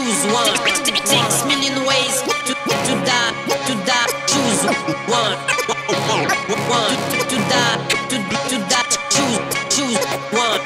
choose one. 6 million ways to die, choose one. To die, choose one.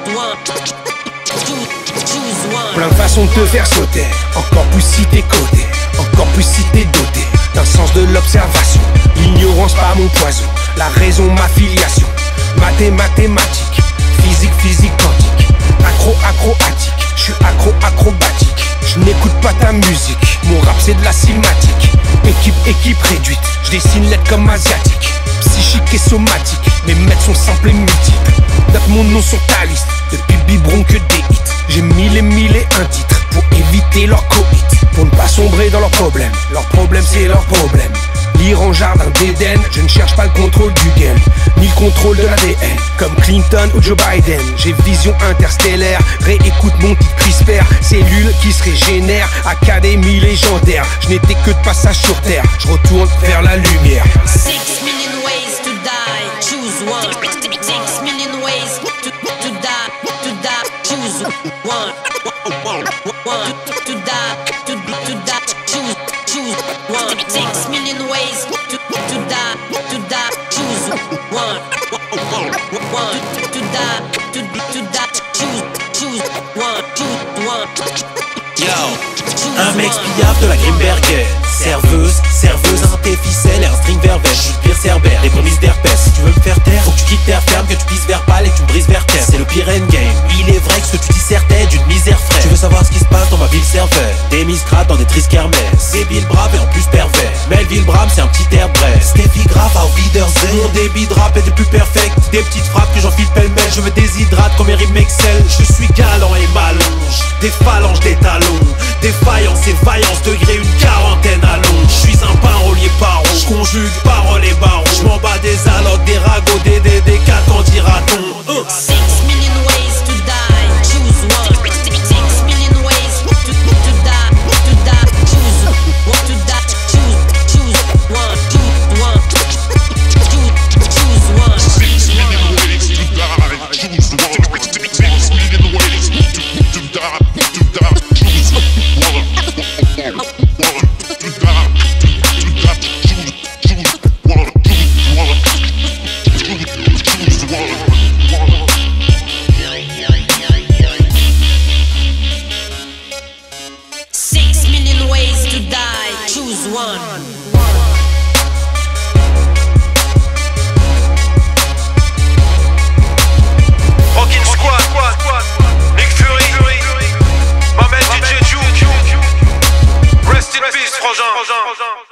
Choose one. Plein de façons de te faire sauter, encore plus si t'es coté, encore plus si t'es doté d'un sens de l'observation. L'ignorance pas mon poison, la raison ma filiation. Mathématique, physique quantique. Acroatique, je suis acrobatique. Je n'écoute pas ta musique, mon rap c'est de la cinématique. Équipe réduite, je dessine lettres comme asiatique. Psychique et somatique, mes maîtres sont simples et multiples. Note mon nom sur ta liste, depuis biberon que des hits. J'ai mille et un titres pour éviter leur cohit. Pour ne pas sombrer dans leurs problèmes, leur problème c'est leur problème. Lire en jardin d'Éden, je ne cherche pas le contrôle du game, ni le contrôle de l'ADN. Comme Clinton ou Joe Biden, j'ai vision interstellaire. Réécoute mon titre CRISPR, cellule qui se régénère. Académie légendaire, je n'étais que de passage sur terre. Je retourne vers la lumière. 6 million ways to die, choose one. 6 million ways to die, choose one. To die, choose one. 6 million ways to die, choose one. To die, choose one. Yo, un mec spiaf de la Grimberger. Serveuse, un thé ficelle et un string verveine. Je suis le pire cerbère, les prémices d'herpès. Si tu veux me faire taire, faut que tu quittes terre ferme, que tu pisses vers pâle et que tu me brises vers terre. C'est le pire endgame. Il est vrai que ce que tu dissertais d'une misère fraîche. Tu veux savoir ce qui se passe dans ma ville servait. Des miscrates dans des tristes kermesses. Débile brave et en plus pervers. Melville Bram c'est un petit air bref. Steffi grave à Wiedersehen. Mon débit de rap est des plus perfect. Des petites frappes que j'enfile pêle-mêle. Je me déshydrate comme mes rimes excel. Je suis galant et m'allonge. Des phalanges, des talons. Défaillance et vaillance, degré une quarantaine à l'onde. Je suis un parolier paro, je conjugue parole et barreau. Je m'en bats des allocs, des ragots, des qu'en dira-t-on. 6 million ways to die, choose one. 6 million ways to die, choose one. To die, choose one. Choose one. 6 million ways to die, choose one. 6 million ways to die, choose one. Rockin' Squad, Nick Fury, ma man DJ Juke. Rest in peace, frangin.